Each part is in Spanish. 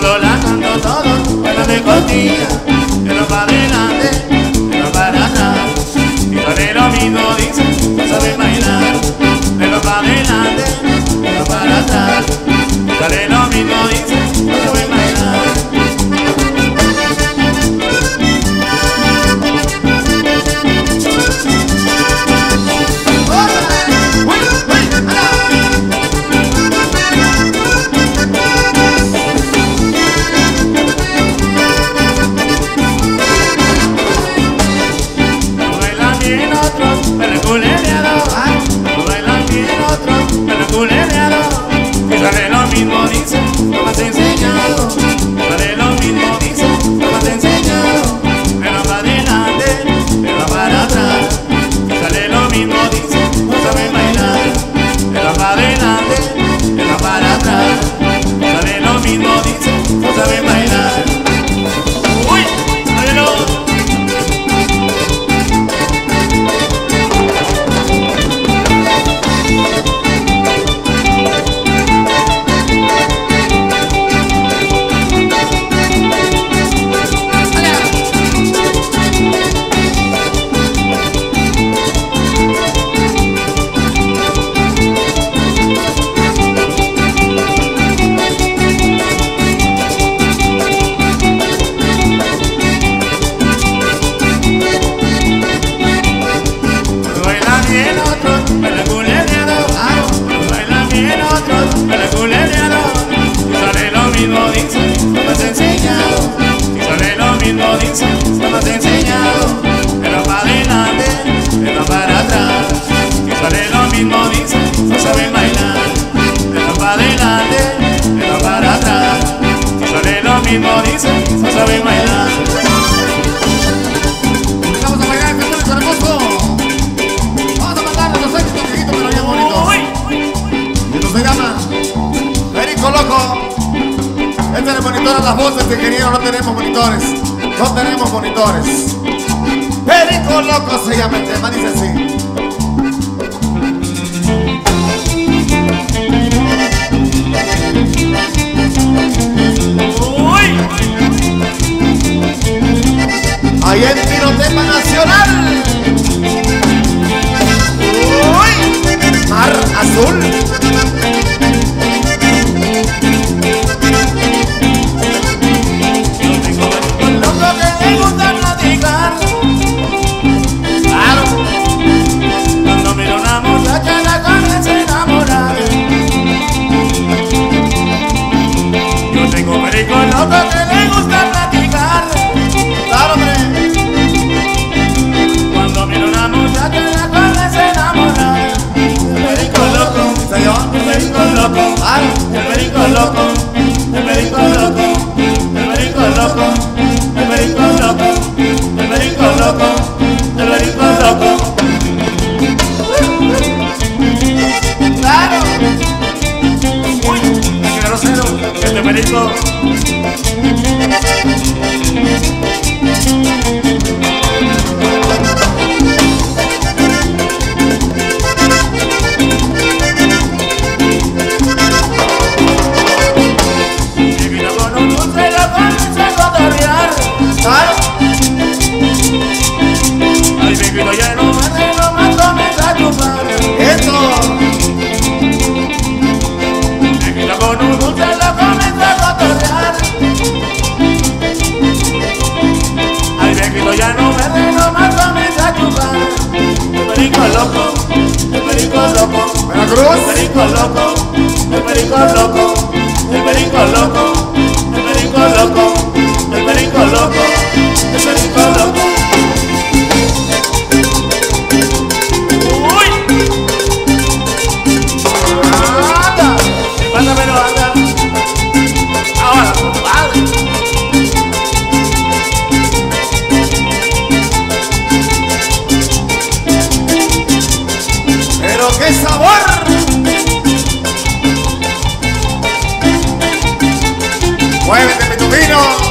cuando la canto todos bailan de costilla, que no para adelante, que no para atrás. Y sale lo mismo, dice, no sabe bailar, que no para adelante, que no para atrás. Y sale lo mismo, dice, no sabe bailar. Sale lo mismo, dice, no me has enseñado. Sale lo mismo, dice, no me has enseñado. Pero para adelante, pero para atrás. Sale lo mismo, dice, no sabe bailar. Pero para adelante, pero para atrás. Sale lo mismo, dice, no sabe bailar. ¡Uy! ¡Sálelo! Mismo dice, no sabe bailar. Vamos a bailar, señores hermosos. Vamos a mandar los éxitos viejitos, pero bien bonitos. Y esto se llama Perico Loco. Este le monitora las voces, ingeniero. No tenemos monitores. No tenemos monitores. Perico Loco se llama el tema, dice así. Ahí en Pinotepa Nacional. Uy, Mar Azul. Yo tengo un loco que me gusta platicar. Claro, cuando miro una muchacha la comienzo a enamorar. Yo tengo un perico loco que me gusta platicar. Claro, hombre. Cuando miro una muchacha la comienzo a enamorar. El perico loco, soy yo, el perico loco. Claro, el perico loco, el perico loco, el perico loco, el perico loco, el perico loco, el perico loco. Claro. Uy, qué grosero, este perico. Ay, mi grito lleno verde, no me tomes a chupar. Eso. Mi grito con un dulce lo comienza a cotorrear. Ay, mi grito lleno verde, no me tomes a chupar. El perico loco, el perico loco. Veracruz. El perico loco, el perico loco, el perico loco, el perico loco, el perico loco, el perico loco. Pero anda, ahora, padre. Pero qué sabor. Muévete, Pitufino.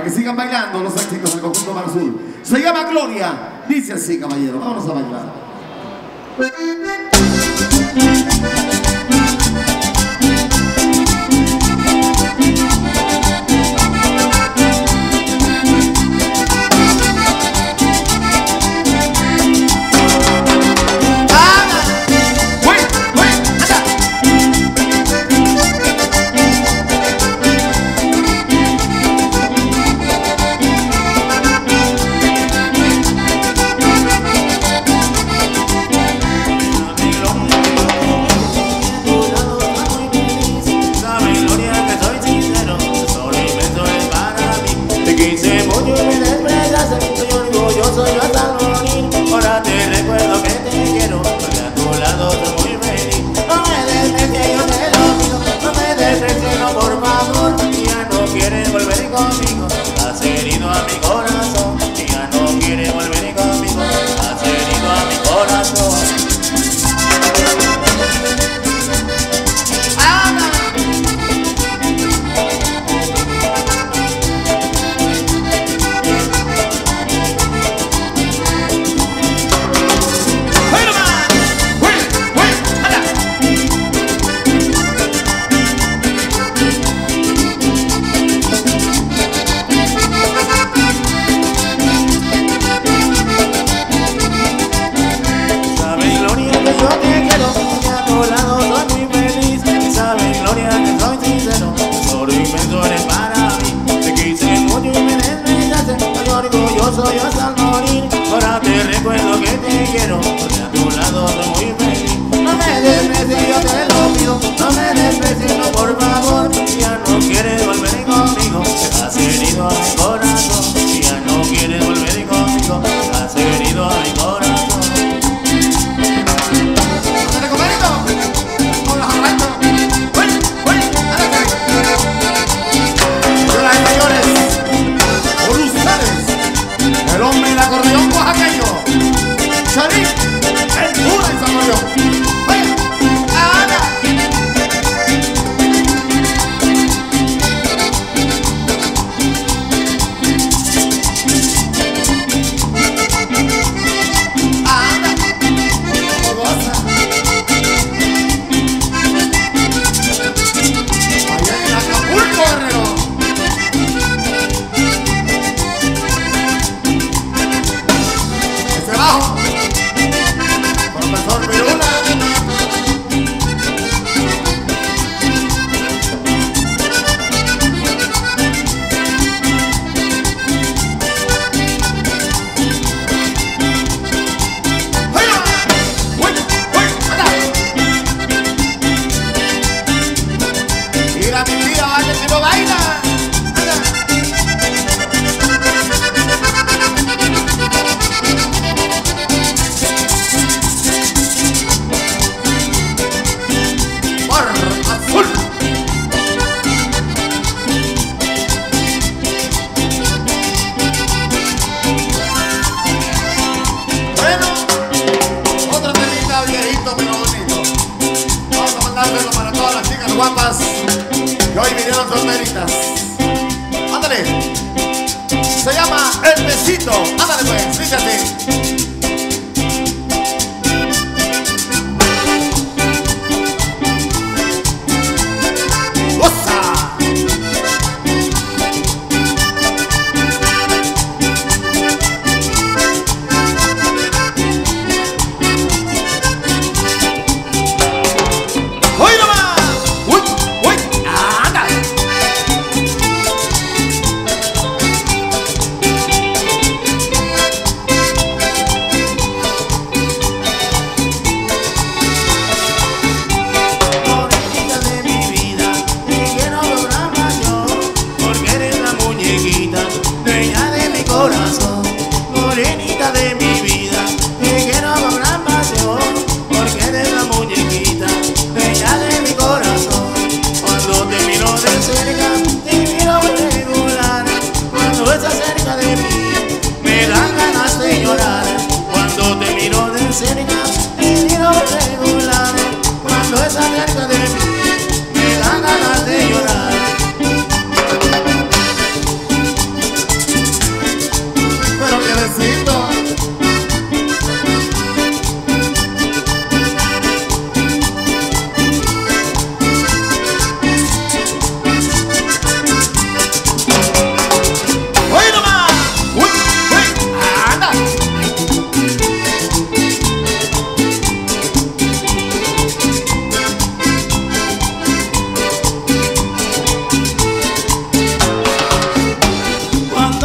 que sigan bailando los éxitos del conjunto Mar Azul. Se llama Gloria. Dice así, caballero. Vámonos a bailar. Ahora te recuerdo que te quiero, porque a tu lado soy muy feliz. No me desprecies, yo te lo pido, no me desprecies, no, por favor. Ya no quieres volver conmigo, has herido a mi corazón. Ya no quieres volver conmigo, has herido a mi corazón. Soy hasta al morir, ahora te recuerdo que te quiero, porque a tu lado soy muy feliz. No me desprecies, yo te lo pido, no me desprecies, no, por favor. Ya no quieres volver conmigo, has herido a mi corazón. Ya no quieres volver conmigo, has herido a mi corazón. ¡Ándale, compadrito! ¡Hola, Armando! ¡Bueno, señores! El hombre del acordeón oaxaqueño, Sharif, el cura de San Mario. ¡Vaya! ¡Ana! ¡Ana! ¡Goza! ¡Allá en Acapulco, Guerrero! Profesor Pirula. Mira mi tía, vaya que no baila. Para todas las chicas guapas que hoy vinieron solteritas. Ándale. Se llama El Besito. Ándale pues, fíjate. Morenita de mi vida, te quiero con gran pasión, porque eres la muñequita, bella de mi corazón. Cuando te miro de cerca, te miro regular, cuando estás cerca de mí, me dan ganas de llorar. Cuando te miro de cerca, te miro regular, cuando estás cerca de mí, me dan ganas de llorar.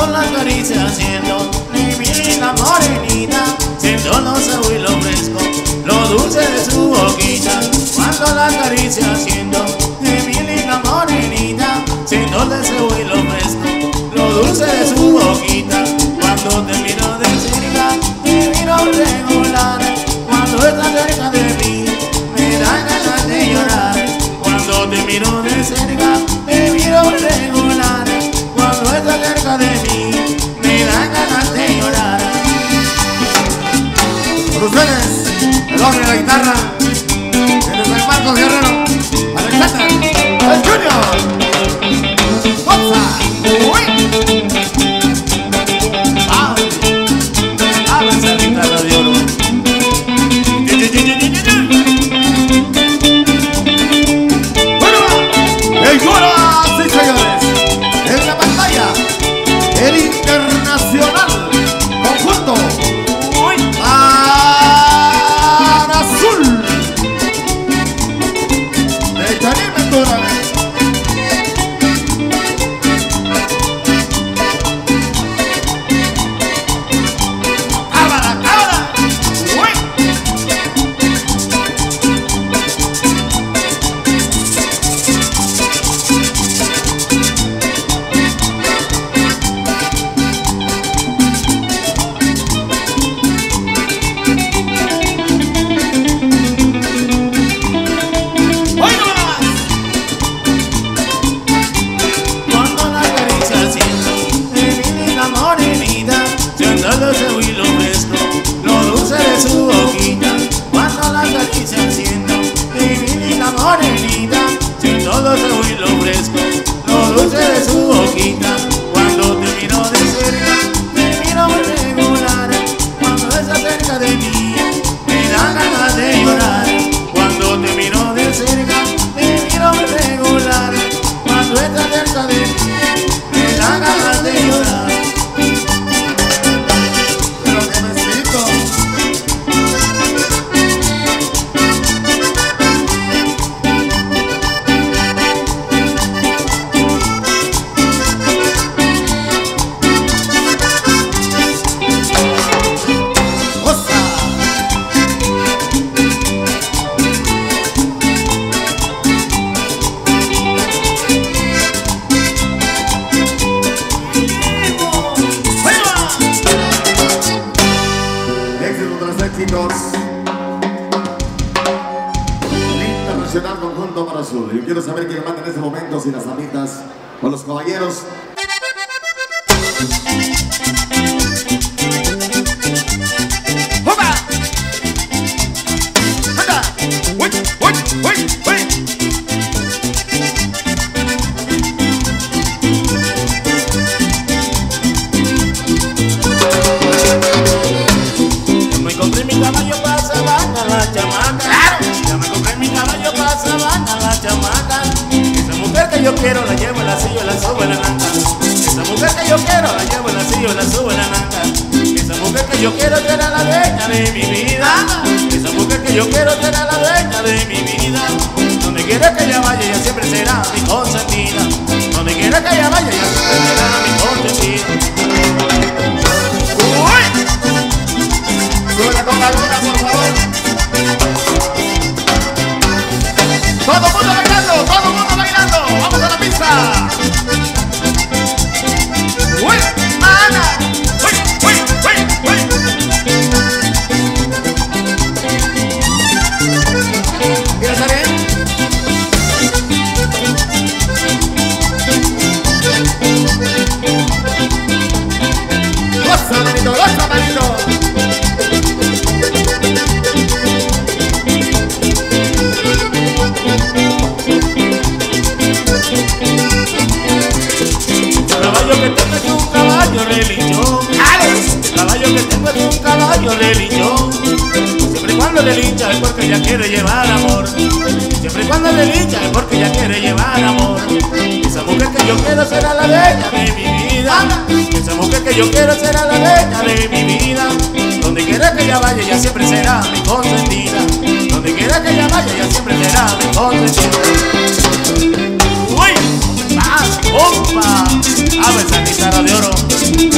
las caricias haciendo mi vida morenita, siento los abuelos frescos, lo dulce de su boquita. Cuando las caricias haciendo mi linda morenita, siento los abuelos fresco, lo dulce de su boquita. Cuando te miro de cerca, te miro regular. Cuando estás cerca de mí, me dan ganas de llorar. Cuando te miro de cerca, te miro regular. Cuando estás cerca de mí, me dan ganas de llorar. Por ustedes, el hombre de la guitarra, el San Marcos Guerrero, Alexander, el Junior. ¡Forza! ¡Uy! Esa guitarra de oro. Bueno, el coro, sí señores, en la pantalla, el internacional conjunto Mar Azul de Charín Ventura. Conjunto Mar Azul. Yo quiero saber quién manda en este momento, si las amitas o los caballeros. ¡Hola! ¡Anda! ¡Uy! ¡Uy! ¡Uy! ¡Uy! Me compré mi caballo para Sabana, la chamaca. Ya me compré mi caballo para Sabana, la chamaca. Esa mujer que yo quiero la llevo en la silla, la subo en la nanga. Esa mujer que yo quiero la llevo en la silla, la subo en la nanga. Esa mujer que yo quiero será la dueña de mi vida. Esa mujer que yo quiero será la dueña de mi vida. Donde quiera que ella vaya, ella siempre será mi consentida. Donde quiera que ella vaya, ella siempre será mi consentida. ¡Uy! Sube la conga alguna, por favor. Todo el mundo bailando, todo el mundo bailando. Vamos a la pista. ¡Uy! ¡Ana! ¡Uy! ¡Uy! ¡Uy! ¡Uy! ¿Quieres salir? ¡Goza, manito! ¡Goza, manito! Siempre y cuando le lincha es porque ella quiere llevar amor. Siempre y cuando le lincha es porque ella quiere llevar amor. Esa mujer que yo quiero será la dueña de mi vida. Esa mujer que yo quiero será la dueña de mi vida. Donde quiera que ella vaya, ella siempre será mi consentida. Donde quiera que ella vaya, ella siempre será mi consentida. ¡Uy! ¡Ah! ¡Opa! ¡Ah, esa guitarra de oro!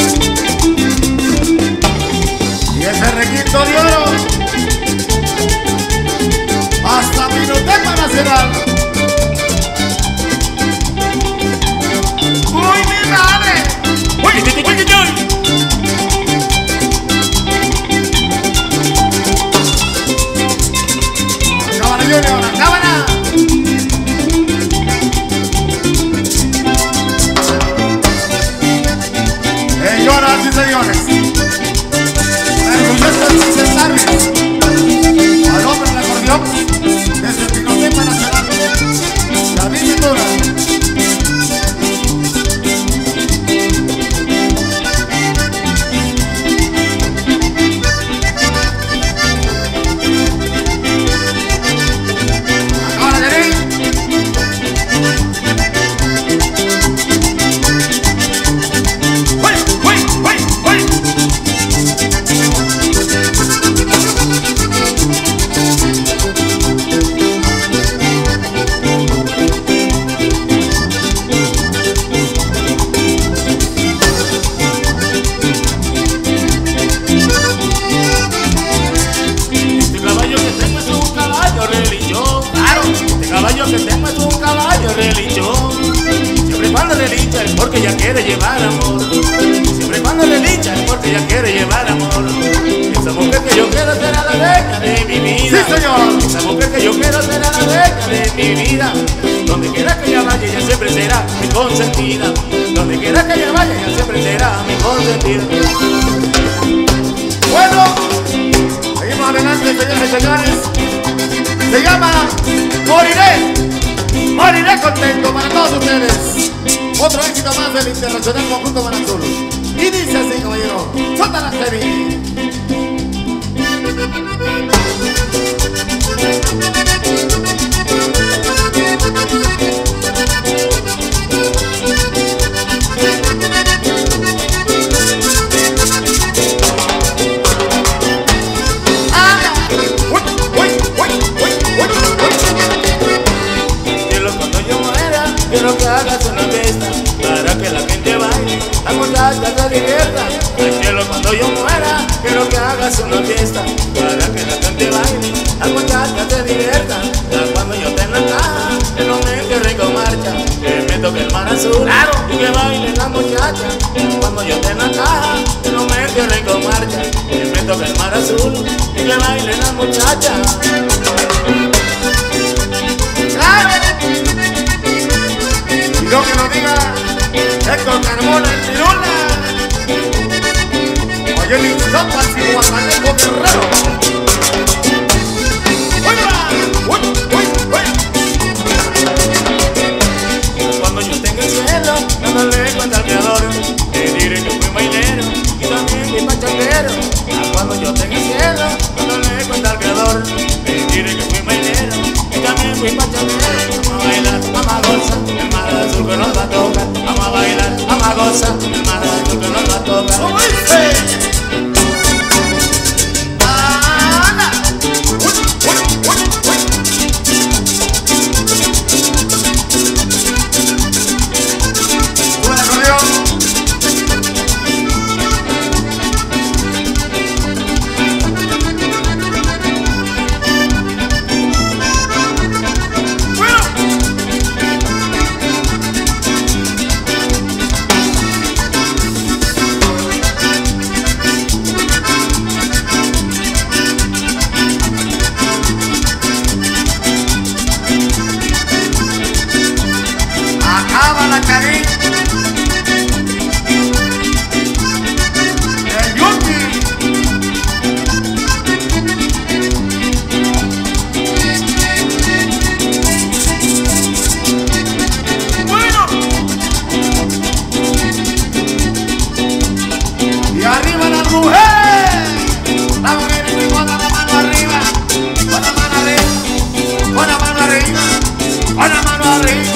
quiere llevar amor. Siempre cuando le lincha es porque ella quiere llevar amor. Esa mujer que yo quiero será la dueña de mi vida. Sí, señor. Esa mujer que yo quiero será la dueña de mi vida. Donde quiera que ella vaya, ella siempre será mi consentida. Donde quiera que ella vaya, ella siempre será mi consentida. Bueno, seguimos adelante, señores y señores. Se llama Moriré contento para todos ustedes. Otro éxito más del Internacional Conjunto Manazul. Y dice así, caballero, suéltala, Chevy. Quiero que hagas una fiesta para que la gente baile, la muchacha se divierta. Al cielo cuando yo muera, quiero que hagas una fiesta para que la gente baile, la muchacha se divierta. Ya cuando yo esté en la caja, que no me entierren con marcha, que me toque el mar azul, claro, y que baile la muchacha. Ya cuando yo esté en la caja, que no me entierren con marcha, que me toque el mar azul, y que baile la muchacha. Lo que nos diga Héctor Carmona, el Pirula. Oye, el Insopas y Guadalajara Guerrero. Cuando yo tenga el cielo, dándole cuenta al creador, te diré que fui bailero y también fui pachanguero. Cuando yo tenga el cielo, dándole cuenta al creador, te diré que fui bailero y también fui pachanguero. Vamos a bailar, vamos a gozar, el mar azul que nos va a tocar. Vamos a bailar, vamos a gozar, el mar azul que nos va a tocar. ¿Cómo dice? La Karin, el Yuki. Bueno, y arriba la mujer. La mujer y con la mano arriba, con la mano arriba, con la mano arriba, con la mano arriba.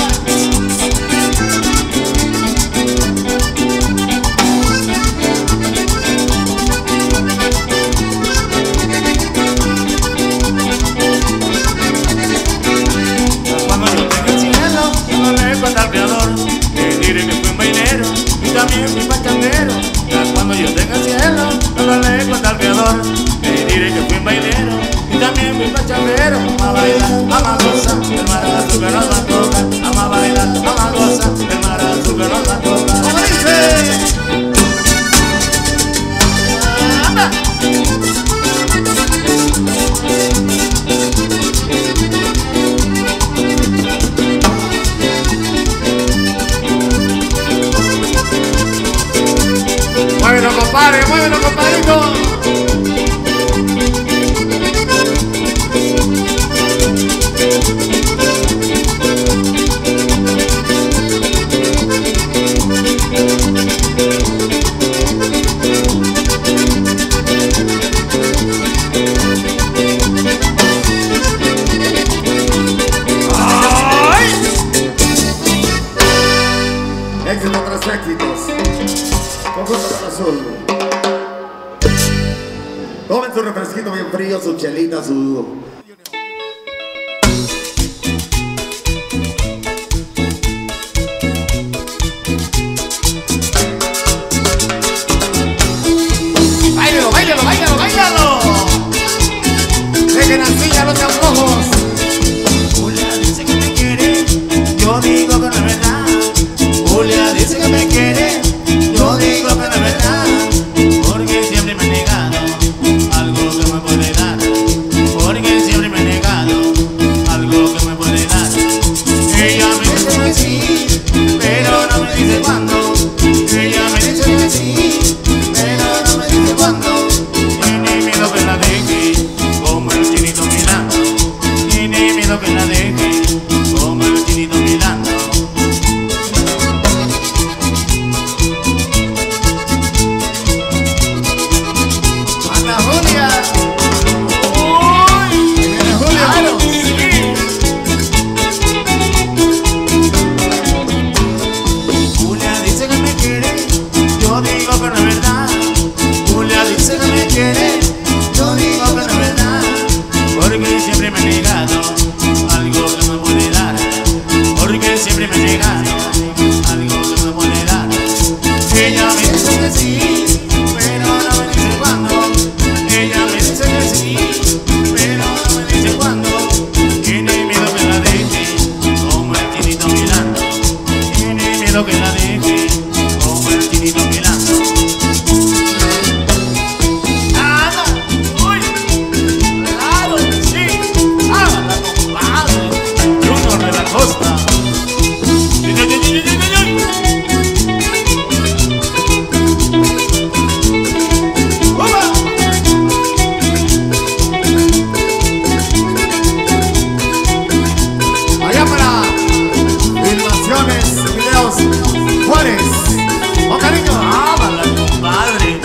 Al creador, te diré que fui un bailero y también fui pachanguero. Ya cuando yo tenga el cielo, no darle cuenta al creador, te diré que fui un bailero y también fui pachanguero. Vamos a bailar, vamos a gozar, el mar azul que nos va a tocar. Vamos a bailar, vamos a gozar, el mar azul que nos va a tocar. ¿Cómo dice? ¡Anda! Muévelo, compadre, muévelo, compadrito. ¡Ay! Éxito tras éxitos. Conjunto Manazul. Tomen su refresquito bien frío, su chelita, su... ¡Báilalo, báilalo, báilalo, báilalo! Dejen así a los antojos. Julia dice que me quiere, yo digo que no es verdad. Julia dice que me quiere, Yo digo que no es verdad. Julia dice que me quiere. Yo digo que no es verdad. Porque siempre me ha negado algo que me puede dar. Porque siempre me ha negado algo que me puede dar. Ella me dice que sí, pero no me dice cuándo. Ella me dice que sí, pero no me dice cuándo. Tiene miedo que la deje como el chinito mirando. Tiene miedo que la deje como el chinito mirando. ¡Nada! ¡Uy! ¡Claro! ¡Sí! ¡Hágala, compadre! Junior de la Costa. Allá para filmaciones, videos, Juárez. Con cariño. ¡Hágala, compadre!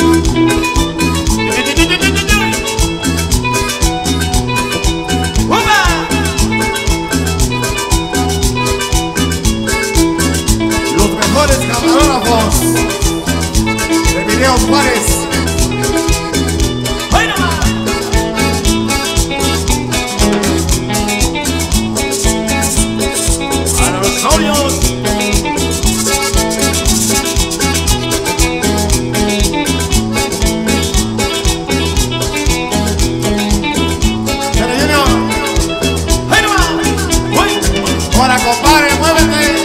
Los mejores camarógrafos de Video Juárez. Para los novios. Chale Junior. ¡Ay, no! ¡Uy! Ahora compadre, muévete.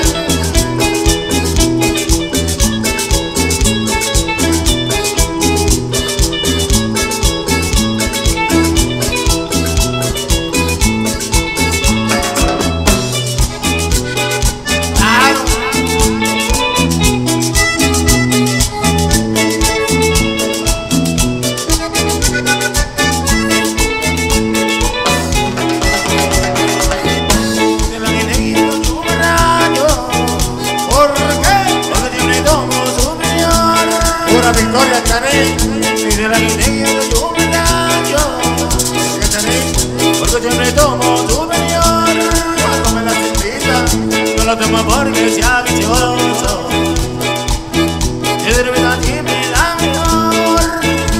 De la guinea yo me rayo. ¿Por qué? Porque siempre tomo superior. Pura victoria, Chanel. Y de la guinea yo me rayo. ¿Qué Chanel? Porque siempre tomo superior. Cuando me las invita. No lo tomo porque sea vicioso. Y de verdad siempre la mejor.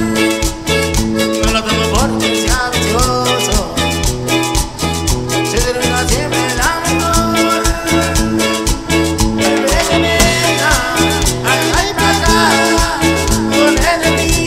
No lo tomo porque sea vicioso. Y de verdad siempre la mejor. Ay, para acá, con el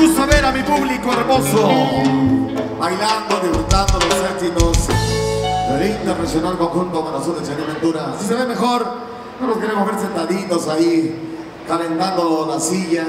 gusta ver a mi público hermoso bailando, disfrutando los éxitos del internacional conjunto Corazón de Charín Ventura. Si se ve mejor, no los queremos ver sentaditos ahí, calentando la silla.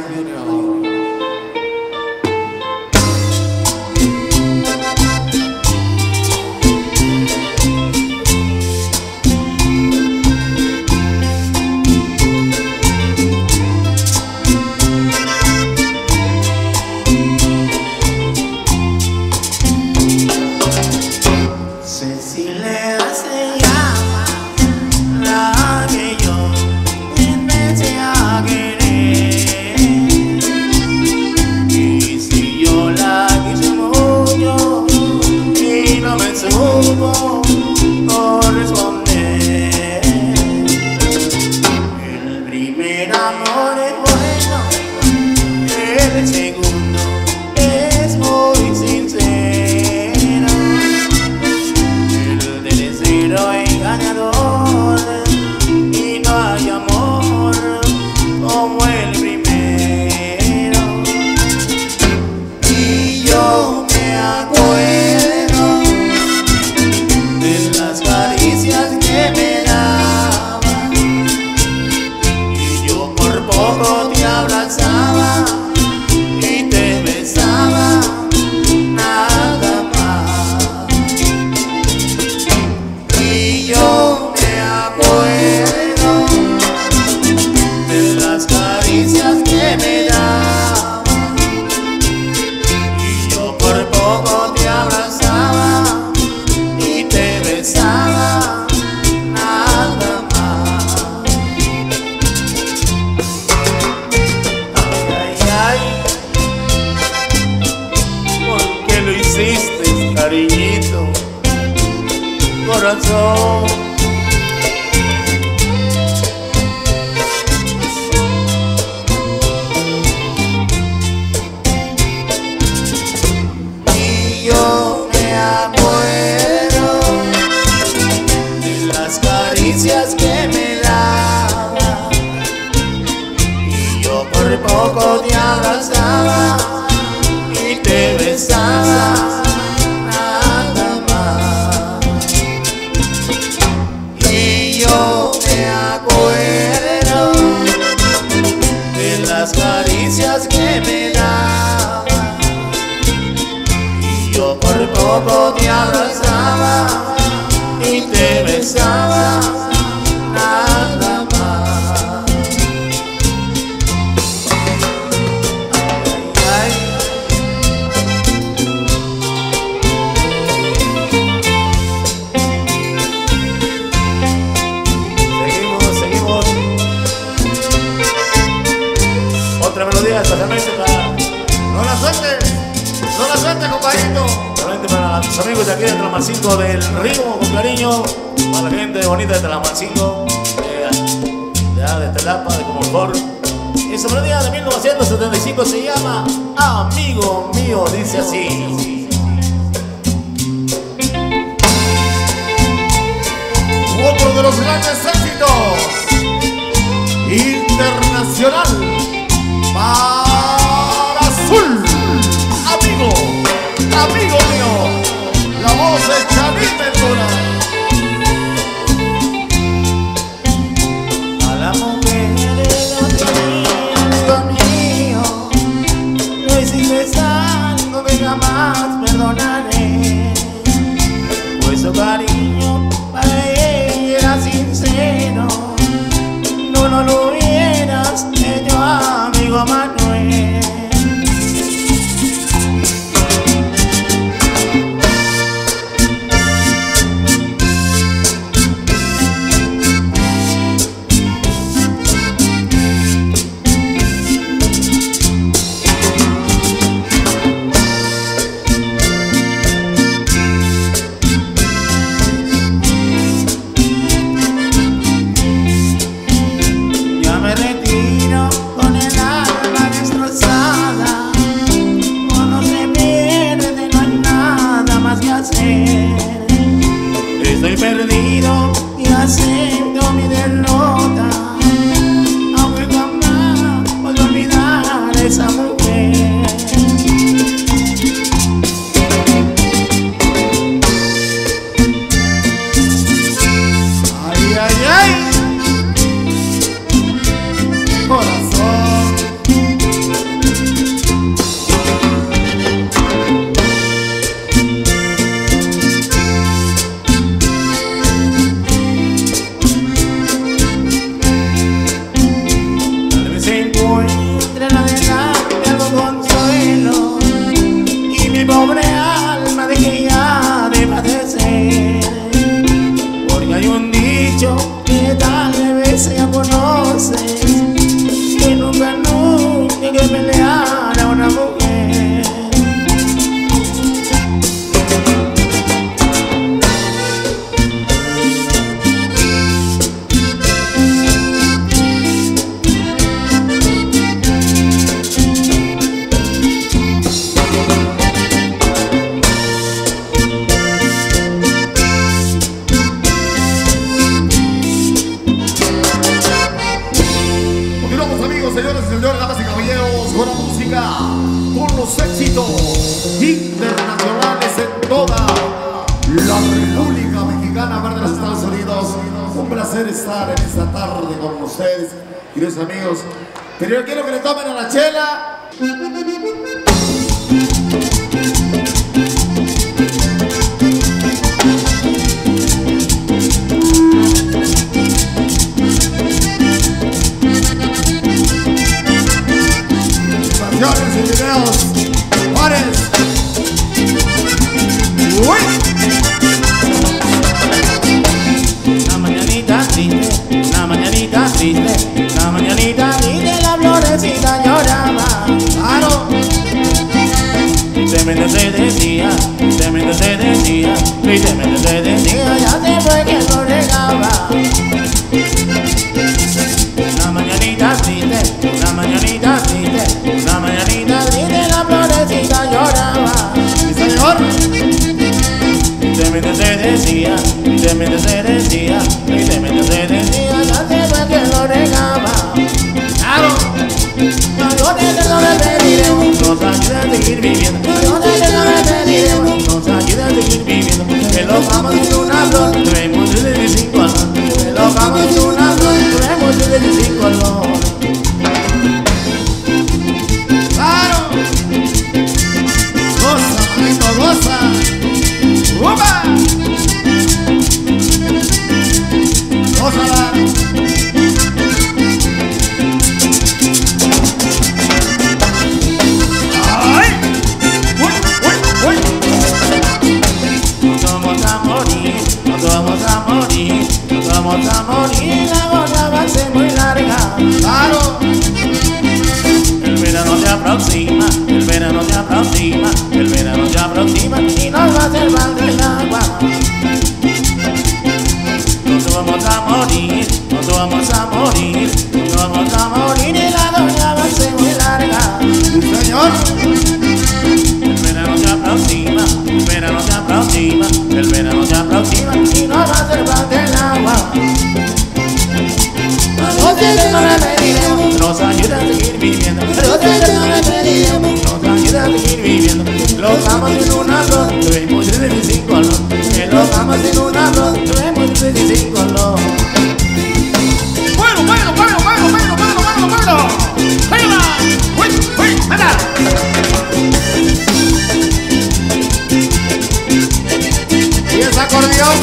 Cariñito, corazón. Y yo me acuerdo de las caricias que me daba, y yo por poco te abrazaba y te besaba. Caricias que me daba, y yo por poco te abrazaba y te besaba, nada más. Ay, ay. Seguimos. Otra melodía especialmente para... ¡No la suelte, compadrito! Especialmente para los amigos de aquí de Tlaxcala del Río, con cariño. Para la gente bonita de Tlaxcala, de Telapa, de Comonfort. Esa melodía de 1975 se llama Amigo Mío, dice así. Otro de los grandes éxitos internacional para Azul, amigo mío, la voz de Charín Ventura. A la mujer de otro amigo mío, no hiciste algo que jamás perdonaré, pues su cariño para ella era sincero, no lo hubieras hecho, amigo Manuel. Ya me retiro con el alma que nunca, nunca hay que pelear a una mujer. Señores y señores, damas y caballeros, con la música, con los éxitos internacionales en toda la República Mexicana, parte de los Estados Unidos. Un placer estar en esta tarde con ustedes, queridos amigos. Pero yo quiero que le tomen a la chela. Y videos, Juárez. Uy. Una mañanita triste, una mañanita triste, una mañanita triste, la florecita lloraba. Claro. Tristemente se decía, tristemente se decía, tristemente se decía, ya se fue que lo regaba. Una mañanita triste, una mañanita triste, una mañanita triste, la florecita lloraba. Sí, señor. Tristemente se decía, tristemente se decía, tristemente se decía, ya se fue que lo regaba. Claro. Yo te pediremos, nos ayuda a seguir viviendo. Yo te pediremos, nos ayuda a seguir viviendo. Que los amos en una flor, traemos desde 5 años. Que los amos en una flor, traemos desde 5 años. Claro. Goza, manito, goza. ¡Upa! Gózala. Vamos a morir, la boda va a ser muy larga. Claro. El verano se aproxima, el verano se aproxima, el verano se aproxima y nos va a hacer falta el agua. Nos vamos a morir, nos vamos a morir, nos vamos a morir y la boda va a ser muy larga. Sí, señor. El verano se aproxima, el verano se aproxima, el verano se aproxima y nos va a hacer falta el agua. Nos ayuda a seguir viviendo, nos ayuda a seguir viviendo. Los amos en una flor, tuvimos 35 años. Que los amos en una flor, tuvimos 35 años. Bueno. ¡Venga! ¡Uy! ¡Venga! ¿Y ese acordeón?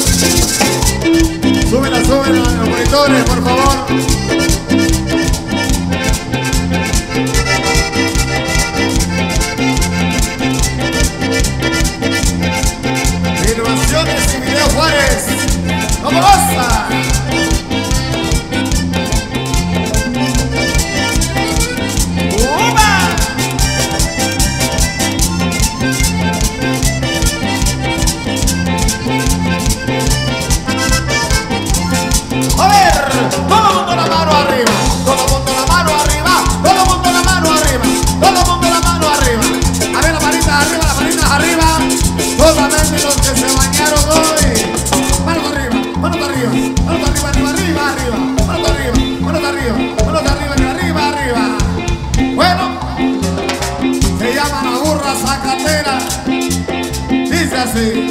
Súbela, los monitores, por favor. Filmaciones y video Juárez. ¡Cómo goza! A ver, todo el mundo la mano arriba, todo el mundo la mano arriba, todo el mundo la mano arriba, todo el mundo la mano arriba. A ver, las manitas arriba, solamente los que se bañaron hoy. Manos arriba, manos arriba, manos arriba, arriba, manos arriba, arriba. Bueno, se llama la burra zacatera, dice así.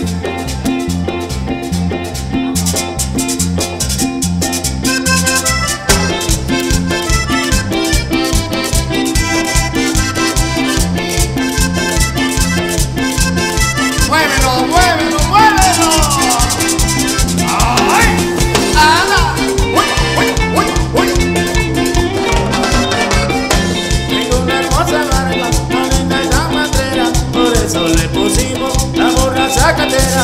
Le pusimos la burra zacatera.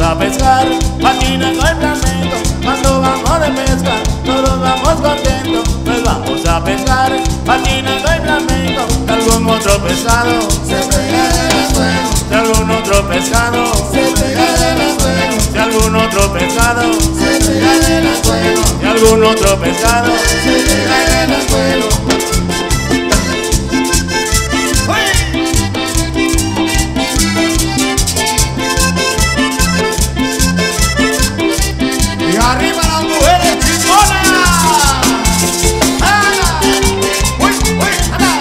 a pescar, patinando el flamenco. Cuando vamos de pesca, todos vamos contentos. Pues vamos a pescar, patinando el flamenco. De algún otro pescado se pega del suelo, de algún otro pescado se pega del suelo, de algún otro pescado se pega del suelo, de algún otro pescado. se pega del suelo. Y arriba las mujeres chingonas. ¡Anda! ¡Uy, uy, anda!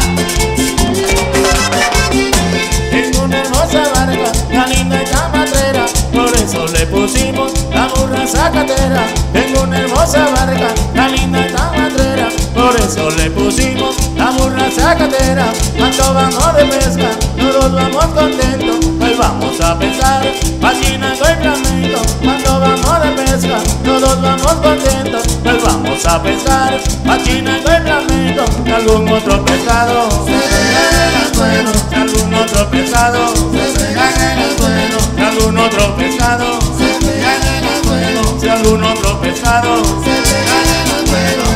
Tengo una hermosa barca, tan linda y tan matrera, por eso le pusimos la burra zacatera. Tengo una hermosa barca, tan linda y tan matrera, por eso le pusimos la burra zacatera. Cuando vamos de pesca, todos vamos contentos. Pues vamos a pescar, patinando el flamenco. Cuando vamos de pesca, todos vamos contentos. Pues vamos a pescar, patinando el flamenco. De algún otro pescado Se pega del suelo, de algún otro pescado, se pega del suelo, de algún otro pescado, se pega del suelo, de algún otro pescado. se pega del suelo.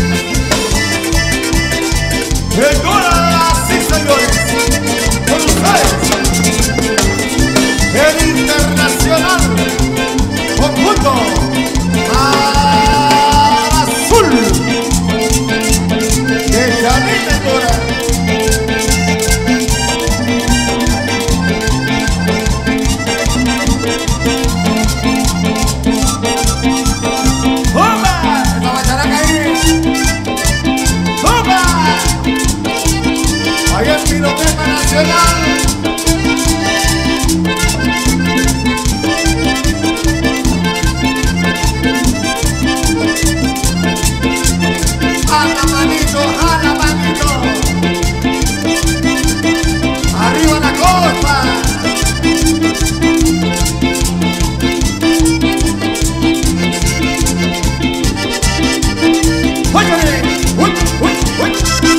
¡Señoras y señores! Con ustedes, el internacional conjunto azul de Janine Ventura. ¡Bomba! ¡Esta bacharaca ahí! ¡Bomba! Ahí el Piroteca Nacional. ¡Jala, manito! ¡Jala, manito! ¡Arriba la costa! ¡Óyeme! ¡Uy, uy, uy!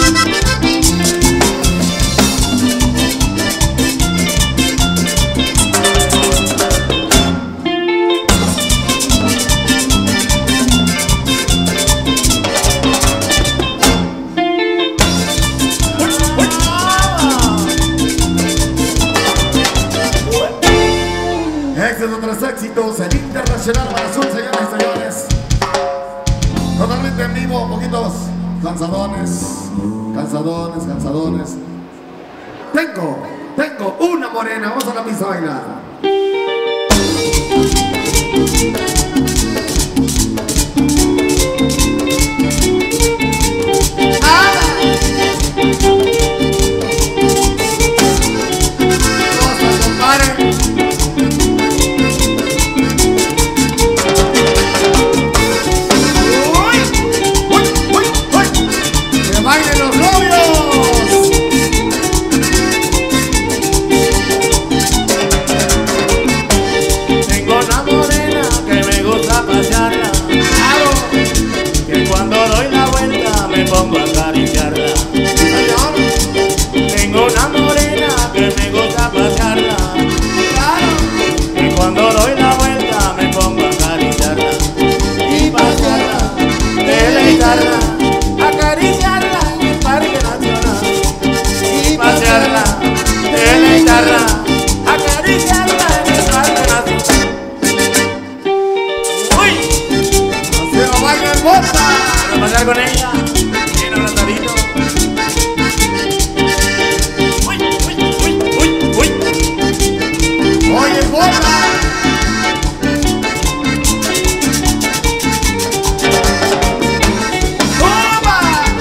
Éxito tras éxitos, el internacional para azul, señoras y señores. Totalmente en vivo, poquitos cansadones, cansadones, cansadones. Tengo una morena, vamos a la pista a bailar. Pongo a acariciarla. Tengo una morena que me gusta pasearla. Y cuando doy la vuelta me pongo a acariciarla y pasearla, deleitarla, acariciarla en el Parque Nacional. Y pasearla, deleitarla, acariciarla en el Parque Nacional. ¡Uy! ¡Así lo baila el Bota! Quiero pasar con ella. ¡Oye, Bota! ¡Toma!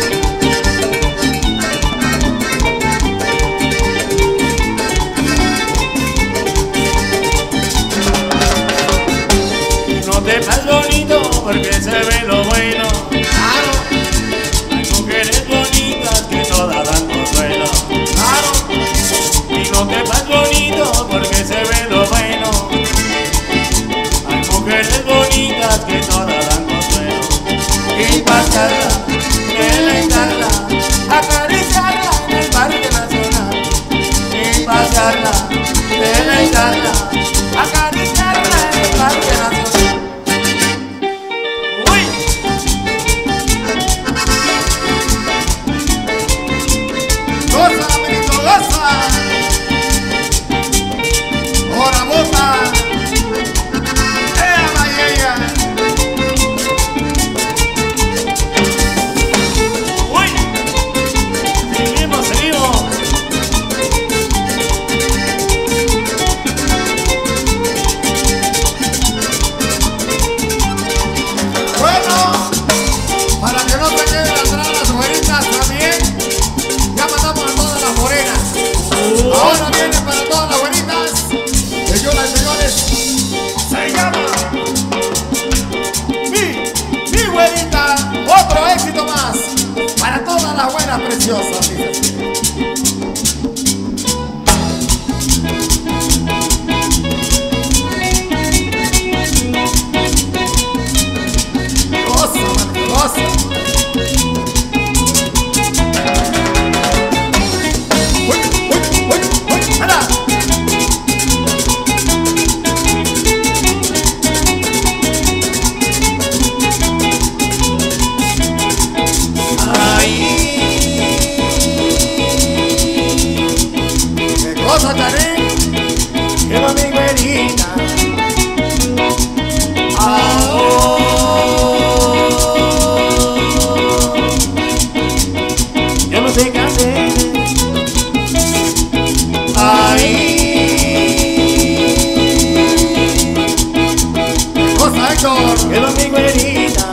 No te ves bonito porque se ve lo bueno. ¡Claro! Hay mujeres bonitas que todas dan consuelo. ¡Claro! Y no te ves bonito porque se ve lo bueno. Hay mujeres bonitas que todas dan consuelo. Y pasearla, deleitarla, acariciarla en el Parque Nacional. Y pasearla, deleitarla, acariciarla en el viene para todas las güeritas. Señoras y señores, se llama Mi güerita. Otro éxito más para todas las buenas preciosas. Quiero mi güerita. Yo no sé qué hacer. Cosa, Héctor. Quiero mi güerita.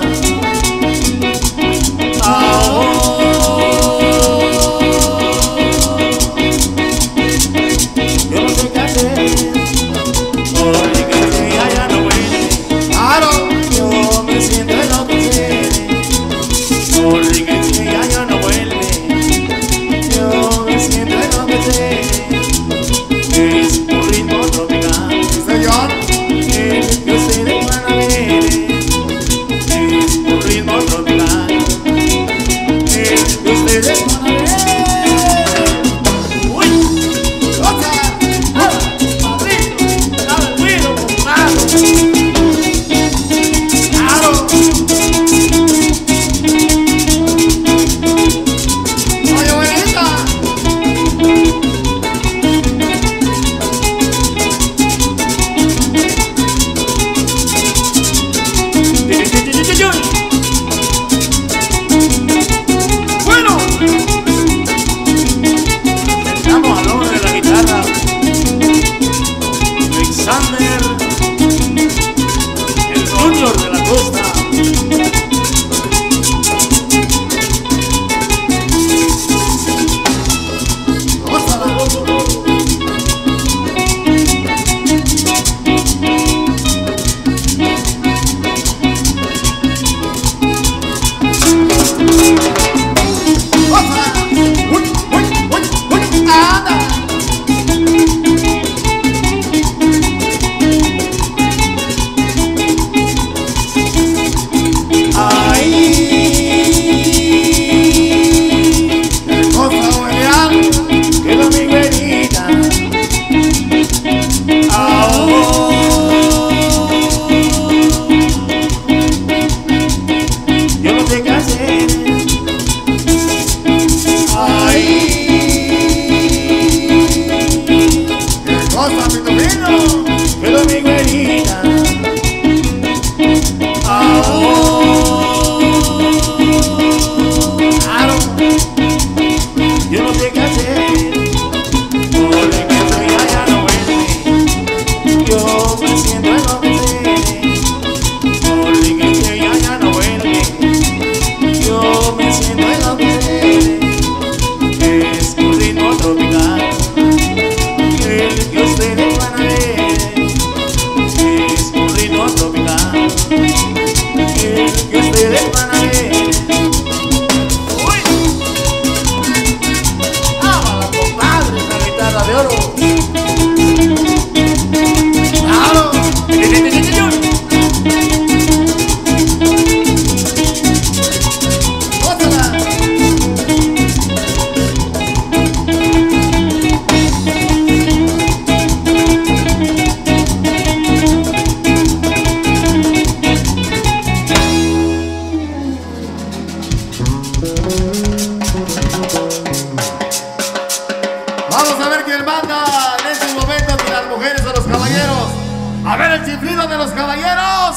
A ver el chiflido de los caballeros.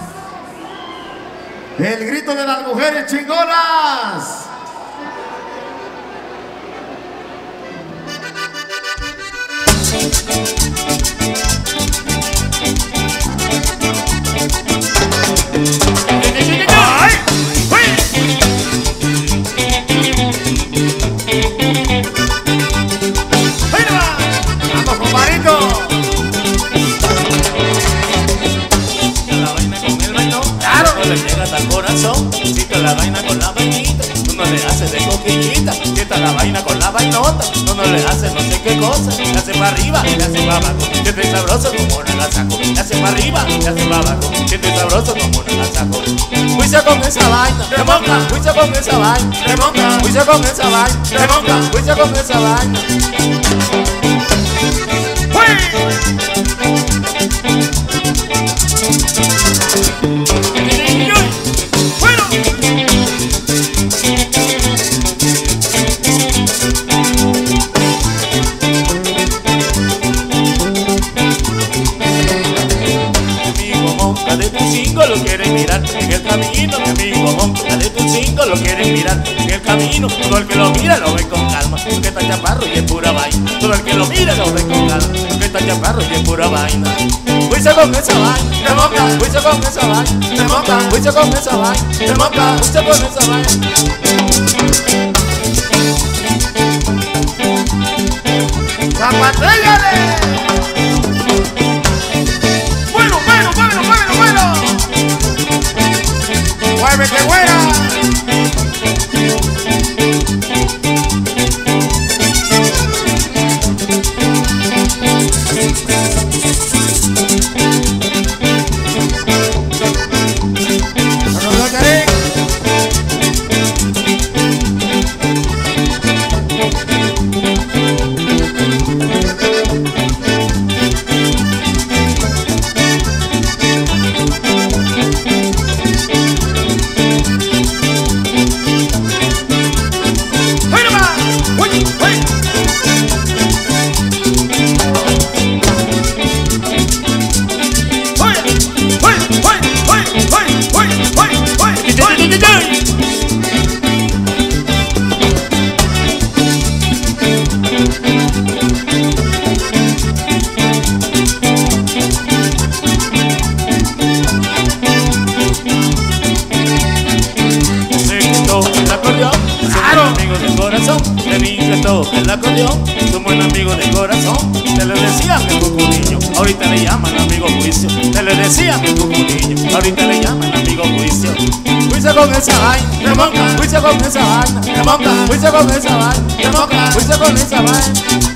El grito de las mujeres chingonas. cuando le hace no sé qué cosa, le hace para arriba, le hace para abajo, siente sabroso como un agasajo. Le hace para arriba, le hace para abajo, siente sabroso como un agasajo. Juicio con esa vaina, remonta, juicio con esa vaina, remonta, juicio con esa vaina, remonta, juicio con esa vaina. De tu cinco lo quieren mirar en el camino, mi amigo monca de tu cinco lo quieren mirar en el camino. Todo el que lo mira lo ve con calma, porque está chaparro y es pura vaina. Todo el que lo mira lo ve con calma, porque está chaparro y es pura vaina. Juicio con esa vaina, te monca, juicio con esa vaina, te monca, juicio con esa vaina, te monca, juicio con esa vaina. ¡Zapatréllale! ¡Muévete, güera! El acordeón, es un buen amigo de corazón. Te lo decían el cucuriño, ahorita le llaman amigo juicio. Te lo decían el cucuriño, ahorita le llaman amigo juicio. Juicio con esa vaina, te monca, juicio con esa vaina, te monca, juicio con esa vaina, te monca, juicio con esa vaina.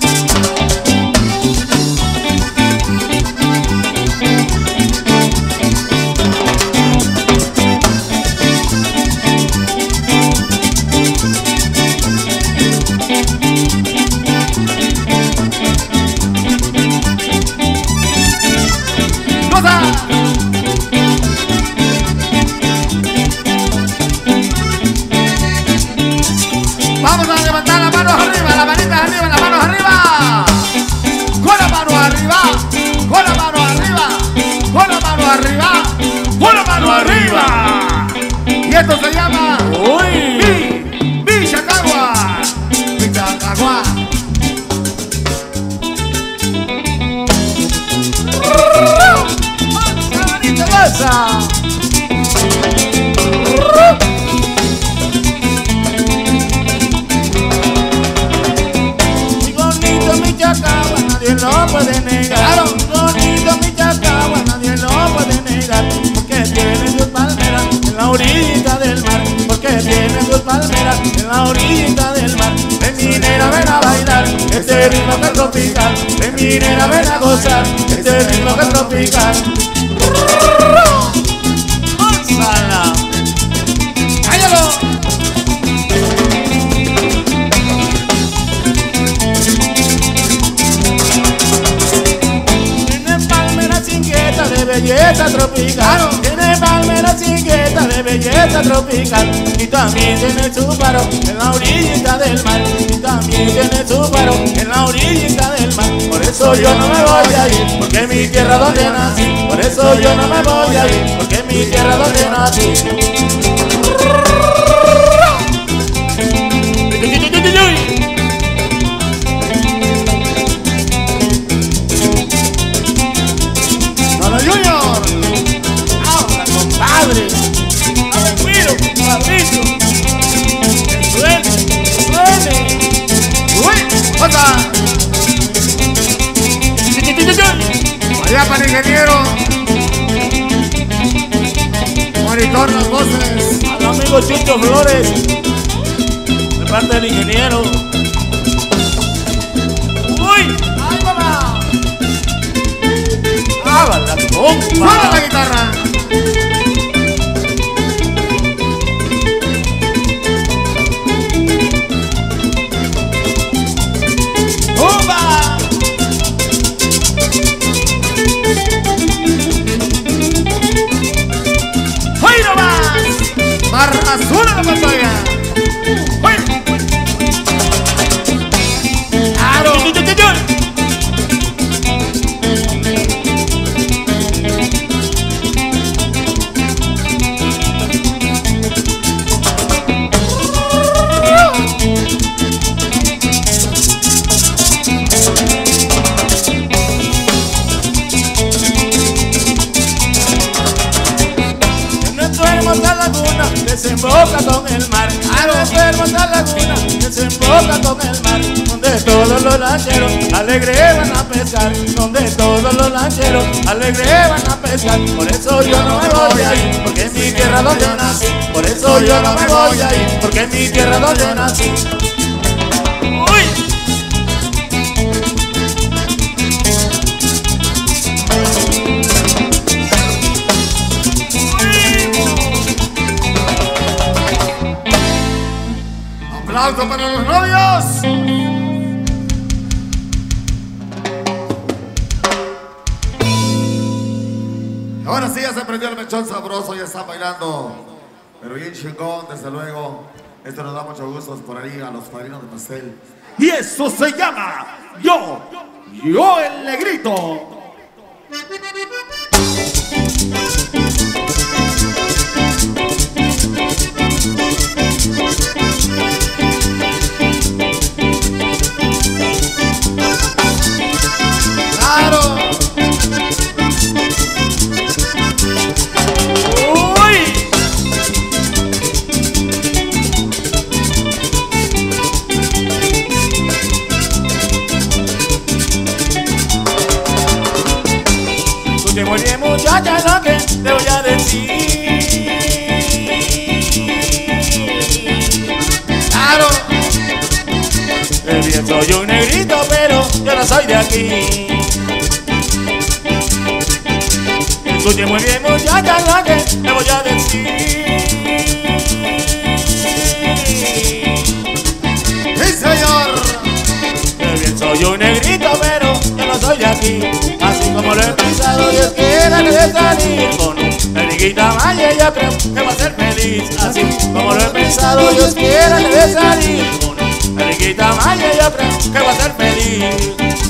Vamos a levantar las manos arriba, las manitas arriba, las manos arriba. Con la mano arriba, con la mano arriba, con la mano arriba, con la mano arriba. Y esto se llama Villacagua. Villacagua. ¡Qué pasa! Nadie lo puede negar, bonito mi Chacagua, nadie lo puede negar, porque tiene sus palmeras en la orillita del mar, porque tiene sus palmeras en la orillita del mar. Ven minera, ven a bailar, este ritmo que es tropical, ven minera, ven a gozar, este ritmo que es tropical. ¡Gonzala! ¡Cállalo! De belleza tropical, tiene palmeras inquietas de belleza tropical, y también tiene su faro en la orillita del mar, y también tiene su faro en la orillita del mar. Por eso yo no me voy a ir, porque mi tierra donde nací, por eso yo no me voy a ir, porque mi tierra donde nací. Junior, ahora compadre, no me cuido, compadrito, que suene, otra. Allá para el ingeniero Monitor las voces. al amigo Chucho Flores, de parte del ingeniero. ¡Suena la guitarra! ¡Umba! ¡Hoy no más! ¡Barra azul en la pantalla! ¡Hoy! ¡Claro! Desemboca con el mar, a la hermosa laguna, desemboca con el mar, donde todos los lancheros alegre van a pescar, donde todos los lancheros alegre van a pescar. Por eso yo no me voy a ir, porque es mi tierra donde nací. Por eso yo no me voy a ir, porque es mi tierra donde nací. ¡Aplauso para los novios! Ahora sí ya se prendió el mechón sabroso, ya están bailando. Pero bien chingón, desde luego. Esto nos da mucho gusto por ahí a los padrinos de pastel. Y eso se llama Yo el Negrito. Muy bien, muchacha, lo que te voy a decir. Claro, bien soy un negrito, pero yo no soy de aquí. Escuche muy bien, muchacha, lo que te voy a decir. ¡Sí, señor! Bien soy un negrito, pero yo no soy de aquí. Así como lo he pensado, Dios quiera que de salir con una negrita maya, yo creo que va a ser feliz. Así como lo he pensado, Dios quiera que de salir con una negrita maya, yo creo que va a ser feliz.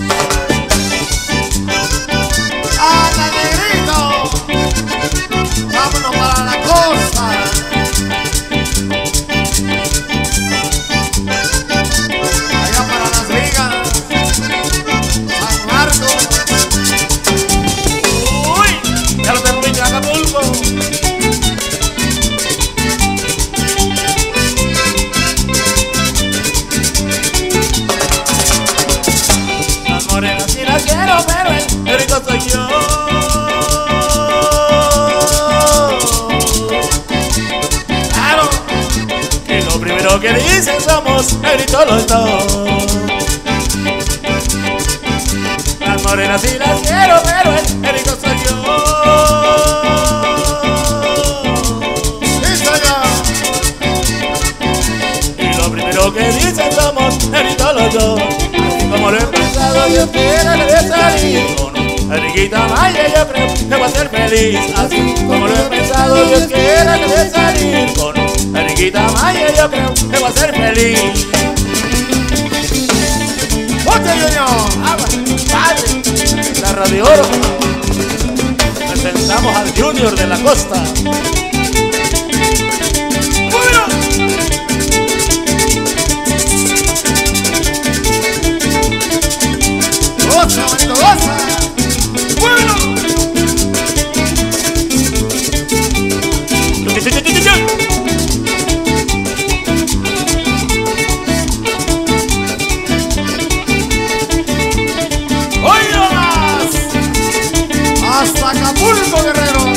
¡Anda, negrito! ¡Vámonos para la costa! Allá para Las Vigas, San Marcos. Ya lo tengo en Acapulco. Las morenas sí las quiero, pero el negrito soy yo. Claro, que lo primero que dicen somos negritos los dos. Las morenas sí las quiero, pero el negrito soy yo. Lo que dicen somos negritos los dos. Así como lo he pensado, Dios quiera que de salir con una negrita maya, yo creo que va a ser feliz. Así como lo he pensado, Dios quiera que de salir con una negrita maya, yo creo que va a ser feliz. ¡Oye, Junior! ¡Padre! La Radio Oro. Presentamos al Junior de la Costa. ¡Goza, bonito, goza! ¡Bueno! ¡Oye más! ¡Hasta Acapulco, guerrero!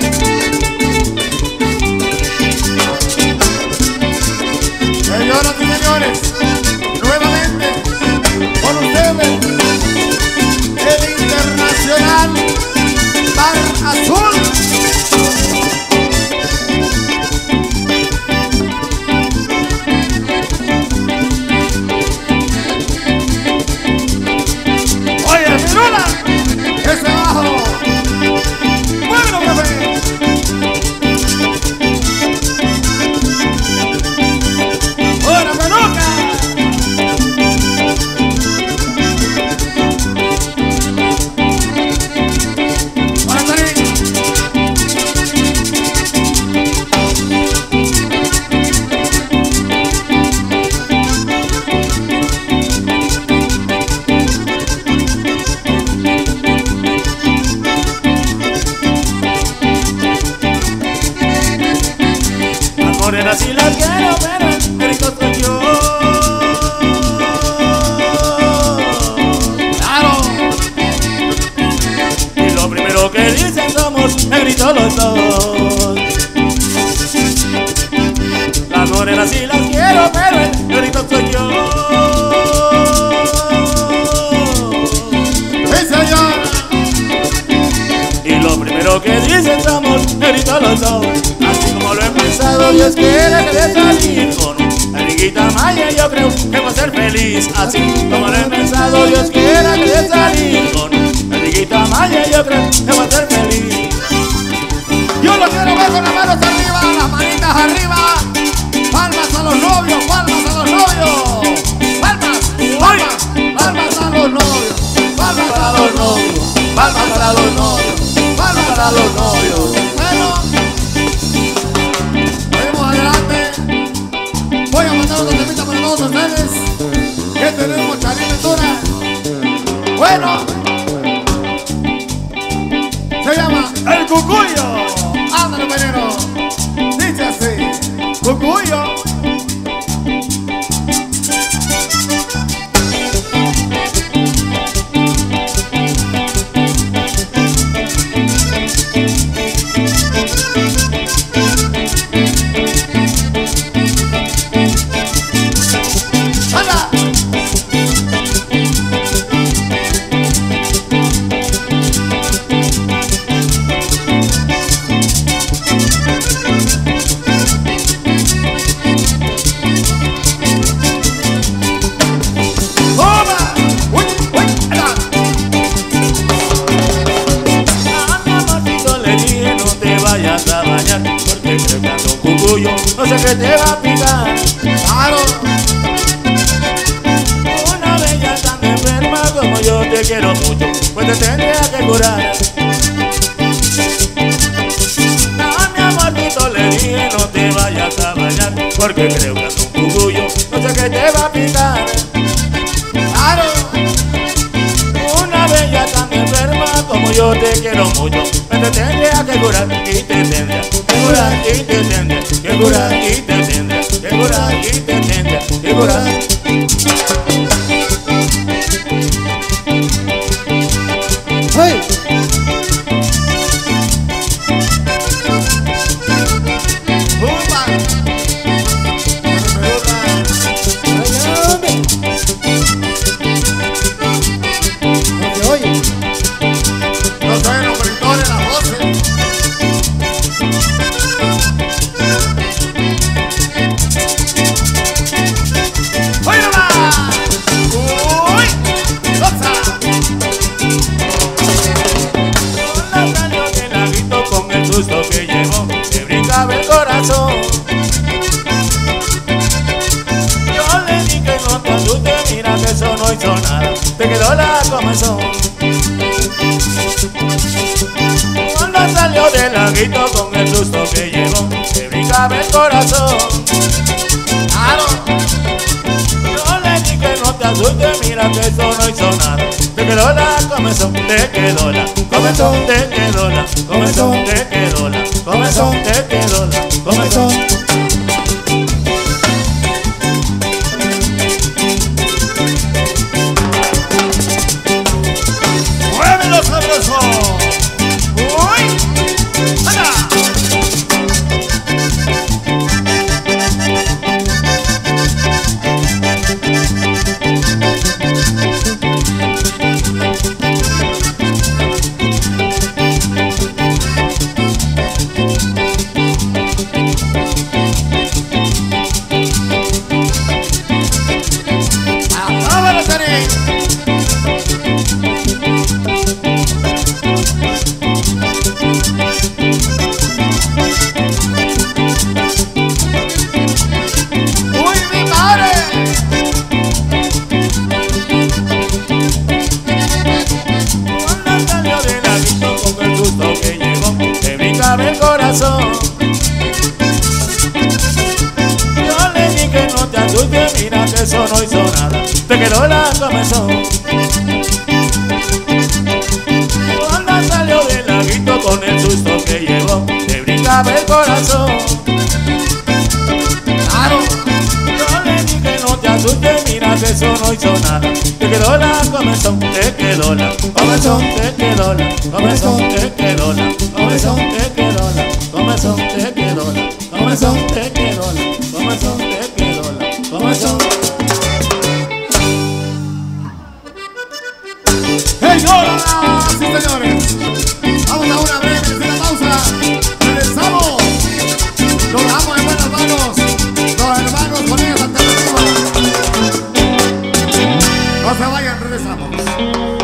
Señoras y señores, nuevamente, con ustedes, el negrito los dos. Las morenas sí las quiero, pero el negrito soy yo. ¡Sí, señor! Y lo primero que dicen somos negrito los dos. Así como lo he pensado, Dios quiere que de salir con una amiguita maya, yo creo que voy a ser feliz. Así como lo he pensado, Dios quiere que de salir con una amiguita maya, yo creo que voy a ser feliz. Yo lo quiero ver con las manos arriba, las manitas arriba. Palmas a los novios, palmas a los novios. Palmas, palmas, palmas a los novios. Palmas a los novios, palmas para los novios, palmas para los novios. Bueno, seguimos adelante. Voy a mandar otro temita para todos ustedes. Que tenemos Charín Ventura. Bueno, se llama ¡El Cucuyo! Ándale, veneno. Dice así. ¡Cucuyo! ¡Anda! Porque creo que ando cucuyo, no sé qué te va a picar. ¡Claro! Una bella tan enferma como yo te quiero mucho, pues te tendría que curar. A mi amorcito le dije no te vayas a bañar, porque creo que ando cucuyo, no sé qué te va a picar. ¡Claro! Una bella tan enferma como yo te quiero mucho, pues te tendría que curar y te tendría que curar y te tendría que curar y te tendría que curar y te tendría que curar. ¡Hey! ¡Upa! ¿No se oye? No se oye los gritores, las voces. ¡Oye nomás! ¡Uy! ¡Cosa! Con la salió del laguito con el susto que llevó, me brincaba el corazón. Yo le dije no te asustes, mira que eso no hizo nada, te quedó la comezón. Cuando salió del laguito con el susto que llevó, me brincaba el corazón. ¡Claro! Yo le dije no te asustes, mira que eso no hizo nada, te quedó la comezón, te quedó la comezón, te quedó la comezón, te quedó la comezón, te quedó la comezón. ¡Muévelo, sabroso! ¡Uy! ¡Anda! ¡Vámonos, Charín! ¡Uy, mi madre! Cuando salió del laguito con el susto que llevó, me brincaba el corazón. Yo le dije no te asustes, mira que eso no hizo nada, te quedó la comezón. Cuando salió del laguito con el susto que llevó, me brincaba el corazón. ¡Claro! Yo le dije no te asustes, mira que eso no hizo nada, te quedó la comezón, te quedó la comezón, te quedó la comezón, te quedó la comezón. comezón, te quedola, comezón, te quedola, comezón, te quedola, comezón, te quedola, comezón. ¡Hey, hola! Sí, señores. Vamos a una breve tercera pausa. Regresamos. Nos dejamos en buenas manos. Los hermanos con ellos alternativa. No se vayan, regresamos.